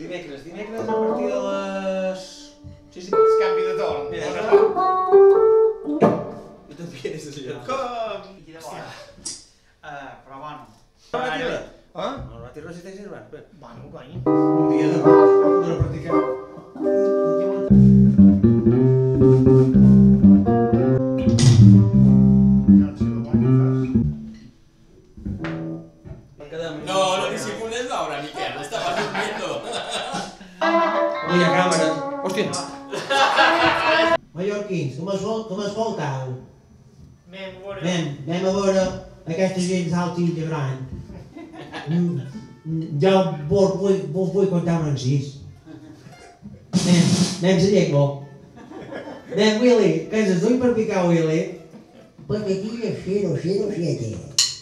Dimecres a partir de les... Sí, sí. Es canvi de torn. Jo també eres de allò. Com? Hòstia. Però bueno. No va tirar? No va tirar si tens hermano. Bueno, cony. Un dia de practicar. No, no disimules l'hora, Miquel. Estava durmiendo. No hi ha càmera. Hòstia. Mallorquins, com escoltau? Anem a veure. Anem a veure aquesta gent alta i gran. Jo vos vull contar un encís. Anem a llengua. Anem, Willy, que ens duim per picar, Willy. Patatilla 007.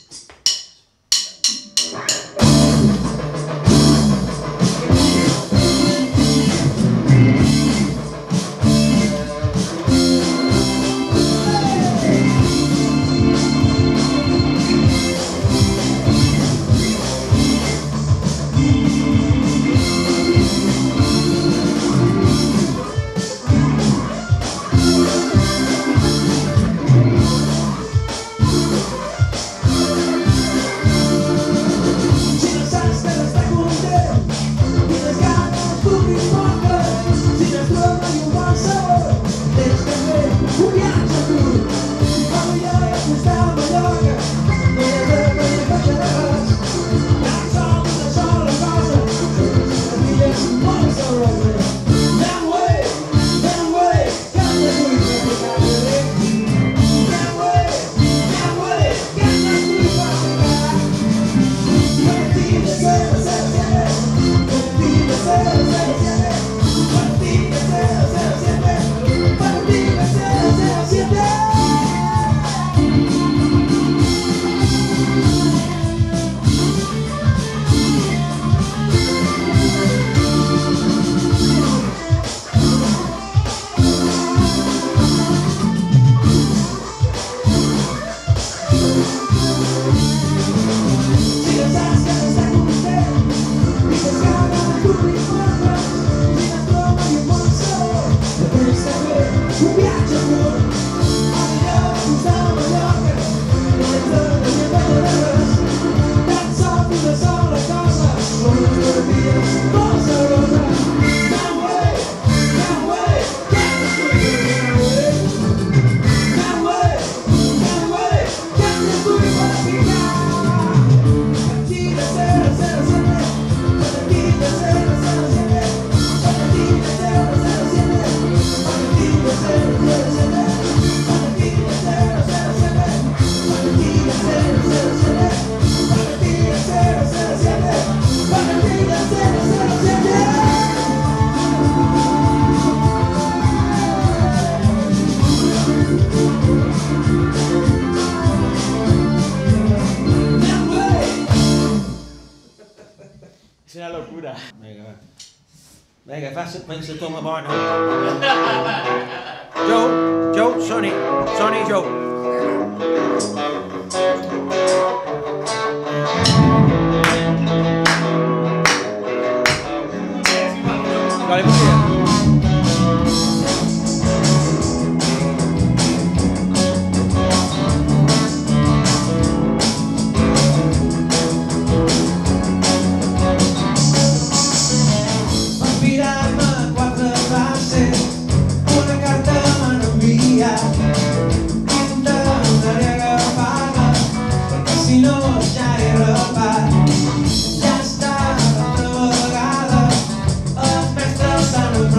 És una locura. Vinga, va. Vinga, pensa toma bona. Joe, Sonny, Joe. Vale, muy bien. Ja està, altra vegada, els mestres s'han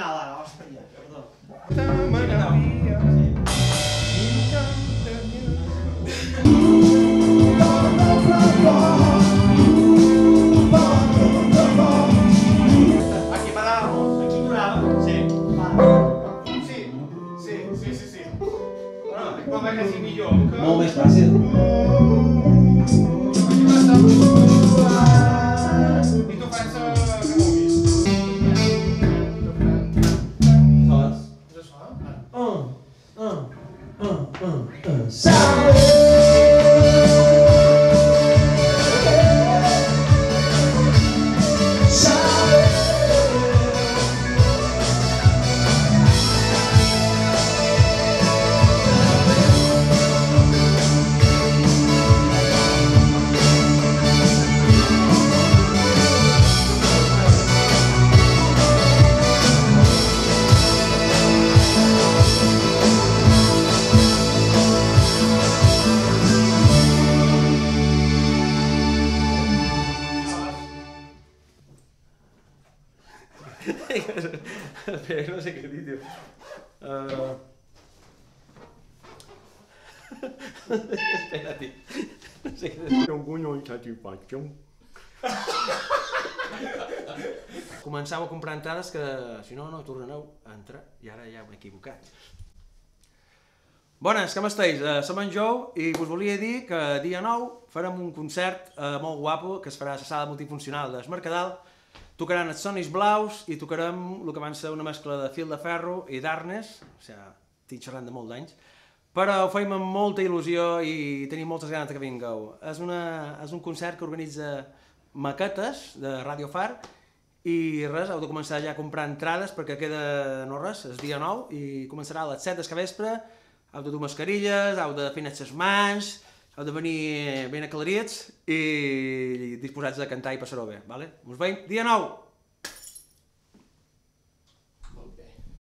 final, ara, hòstia, perdó. Aquí paramos. Aquí durava? Sí. Va. Sí. Bueno, com és que sigui millor? Molt més fàcil. Aquí va estar i tu fas que vulguis. Sols. És això? Espera, no sé què dir, tio. Espera, tio. No sé què dir. Un gunyo insatisfacció. Començau a comprar entrades que, si no, no tornareu a entrar. I ara ja m'he equivocat. Bones, com esteu? Som en Jou i us volia dir que dia 9 farem un concert molt guapo que es farà a la sala multifuncional d'Es Mercadal. Tocaran els Sonis Blaus i tocarem el que van ser una mescla de Fil de Ferro i d'Arnes, o sigui, estic xerrant de molt d'anys, però ho feim amb molta il·lusió i tenim moltes ganes que vingueu. És un concert que organitza Maquetes, de Radio Far, i res, heu de començar ja a comprar entrades perquè queda no res, és dia 9 i començarà a les 7 del capvespre. Heu de dur mascarilles, heu de fer net les mans, heu de venir ben aclarits i disposats a cantar i passar-ho bé, vale? Us veiem dia 9!